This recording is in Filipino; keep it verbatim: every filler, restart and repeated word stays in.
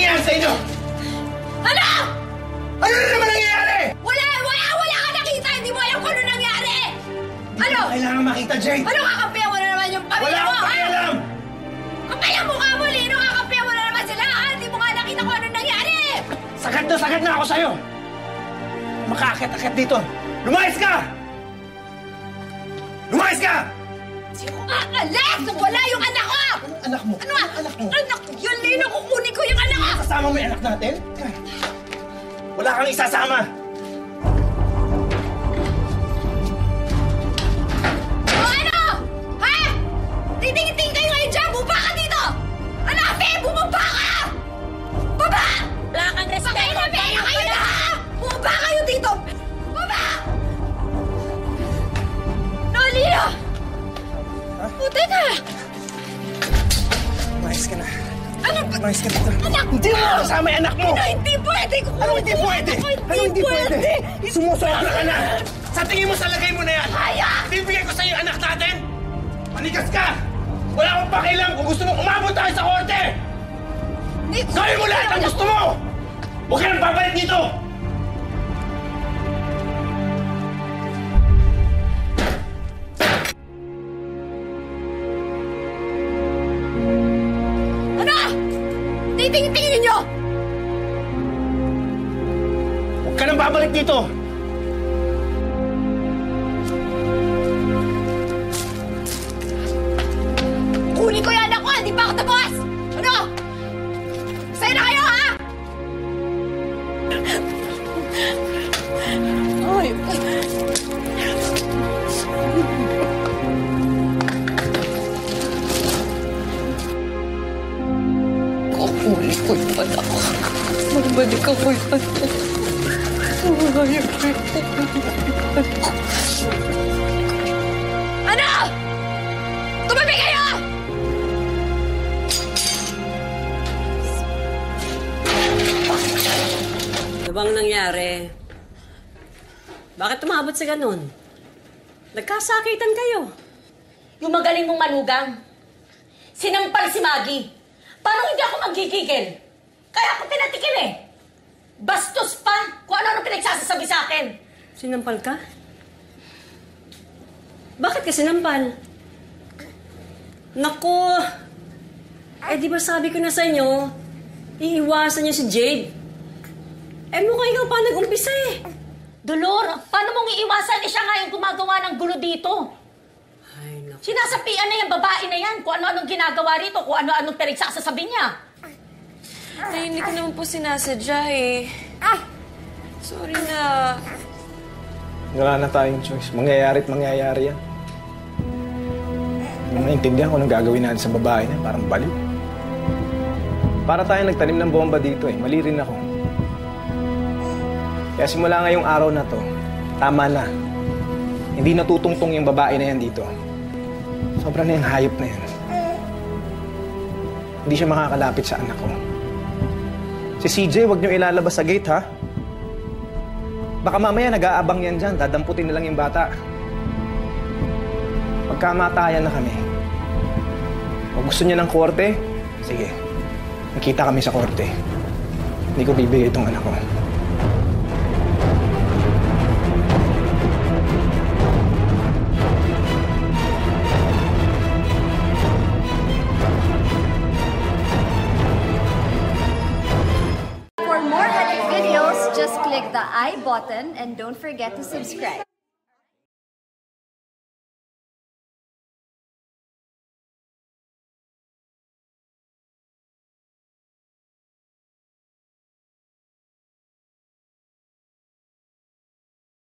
nangyayari sa inyo? Ano? Ano na naman nangyayari? Wala! Wala! Wala ka nakita! Hindi mo alam kung ano nangyari! Ano? Kailangan makita, Jade! Ano kakampihan mo na naman yung pamilya mo, ha? Wala akong pakialam! Kapal ang mukha mo, Lino! Kakampihan mo na naman sila, ha? Hindi mo nga nakita kung ano nangyari! Sagad na sagad na ako sa'yo! Makaakit-akit dito! Lumayas ka! Lumayas ka! Sino ka alas? Wala yung anak ko! Anong anak mo? Ano? Anong anak mo? Anak yun, Lino! Kukunin ko yung anak ko! Kasama mo yung anak natin? Wala kang isasama! O ano? Ha? Titing-ting kayo ngayon dyan! Bumaba ka dito! Hanapin! Bumaba ka! Baba! Wala kang respeto! Pakailabi na kayo na, ha? Bumaba kayo dito! Baba! No, Lino! Puti ka! Lumayas ka na. Ano ba? Lumayas ka dito. Anak! Hindi mo kasama yung anak mo! Ano hindi pwede? Ano hindi pwede? Ano hindi pwede? Sumusobra ka na! Sa tingin mo sa lagay mo na yan! Kaya! Bibigay ko sa'yo yung anak natin! Manigas ka! Wala akong pakialam kung gusto mo umabot tayo sa korte! Gawin mo lahat ang gusto mo! Huwag ka nang babalik dito! Ano? Titing-tingin niyo! Huwag ka nang babalik dito! Kunin ko yung anak ko! Hindi pa ako tapos! Ano? Sa'yo na kayo, ha? Ay! Kukunin ko yung anak ko. Magbalik ako yung anak ko. Ano? Tumabi kayo! Ano bang nangyari? Bakit tumabot sa ganun? Nagkasakitan kayo. Yung magaling mong manugang. Sinampal si Maggie. Paano hindi ako magkikigil? Kaya ako pinatikim eh. Bastos pa kung ano-ano pinagsasasabi sa akin. Sinampal ka? Bakit ka sinampal? Naku! Eh di ba sabi ko na sa inyo, iiwasan niyo si Jade. Eh mukhang ikaw pa nag-umpisa eh. Dolor, paano mong iiwasan? Eh siya nga yung gumagawa ng gulo dito. Ay, naku. Sinasapian na yung babae na yan kung ano-anong ginagawa rito, kung ano-anong pinagsasasabi niya. Ay, hindi ko naman po sinasadya eh. Ah! Sorry na. Wala na tayong choice. Mangyayari at mangyayari yan. Hindi mo maintindihan kung anong gagawin natin sa babae niya. Parang baliw. Para tayong nagtanim ng bomba dito eh. Mali rin ako. Kaya simula ngayong araw na to, tama na. Hindi natutungtong yung babae na yan dito. Sobra na yung hayop na yan. Hindi siya makakalapit sa anak ko. Si C J, huwag niyo ilalabas sa gate, ha? Baka mamaya nag-aabang yan dyan. Dadamputin na lang yung bata. Magkamatayan na kami. Kung gusto niya ng korte, sige. Nakita kami sa korte. Hindi ko bibigay itong anak ko. For more epic videos, just click the I button and don't forget to subscribe.